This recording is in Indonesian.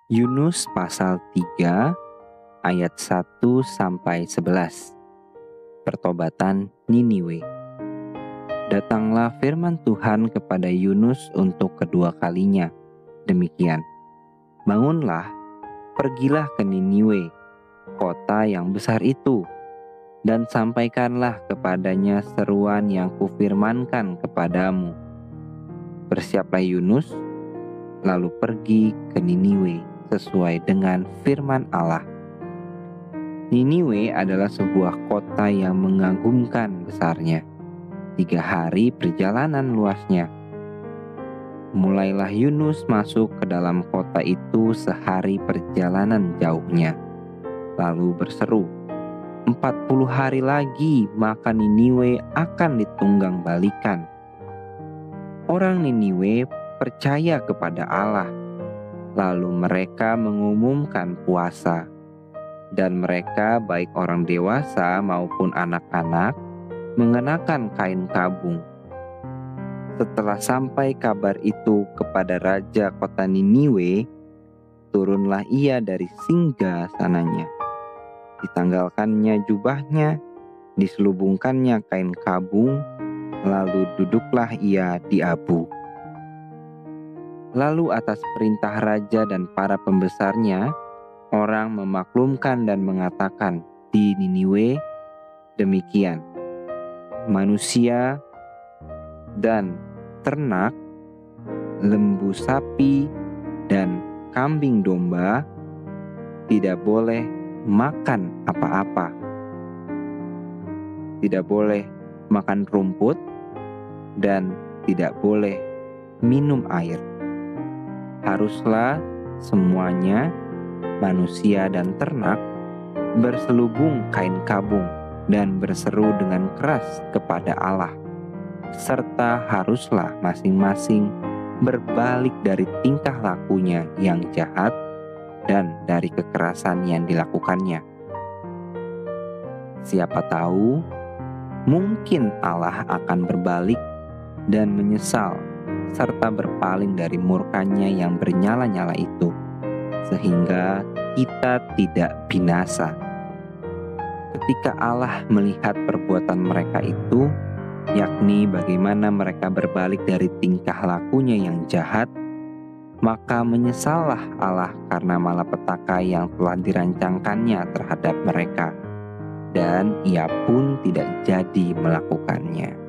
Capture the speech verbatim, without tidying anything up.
Yunus pasal tiga ayat satu sampai sebelas. Pertobatan Niniwe. Datanglah firman Tuhan kepada Yunus untuk kedua kalinya. Demikian, bangunlah, pergilah ke Niniwe, kota yang besar itu, dan sampaikanlah kepadanya seruan yang kufirmankan kepadamu. Bersiaplah Yunus, lalu pergi ke Niniwe sesuai dengan firman Allah. Niniwe adalah sebuah kota yang mengagumkan besarnya. Tiga hari perjalanan luasnya. Mulailah Yunus masuk ke dalam kota itu sehari perjalanan jauhnya. Lalu berseru, empat puluh hari lagi maka Niniwe akan ditunggang balikan. Orang Niniwe percaya kepada Allah. Lalu mereka mengumumkan puasa. Dan mereka baik orang dewasa maupun anak-anak mengenakan kain kabung. Setelah sampai kabar itu kepada raja kota Niniwe, turunlah ia dari singgah sananya. Ditanggalkannya jubahnya, diselubungkannya kain kabung, lalu duduklah ia di abu. Lalu atas perintah raja dan para pembesarnya, orang memaklumkan dan mengatakan di Niniwe demikian, manusia dan ternak, lembu sapi dan kambing domba tidak boleh makan apa-apa. Tidak boleh makan rumput dan tidak boleh minum air. Haruslah semuanya, manusia dan ternak, berselubung kain kabung dan berseru dengan keras kepada Allah, serta haruslah masing-masing berbalik dari tingkah lakunya yang jahat dan dari kekerasan yang dilakukannya. Siapa tahu, mungkin Allah akan berbalik dan menyesal serta berpaling dari murkanya yang bernyala-nyala itu, sehingga kita tidak binasa. Ketika Allah melihat perbuatan mereka itu, yakni bagaimana mereka berbalik dari tingkah lakunya yang jahat, maka menyesallah Allah karena malapetaka yang telah dirancangkannya terhadap mereka, dan ia pun tidak jadi melakukannya.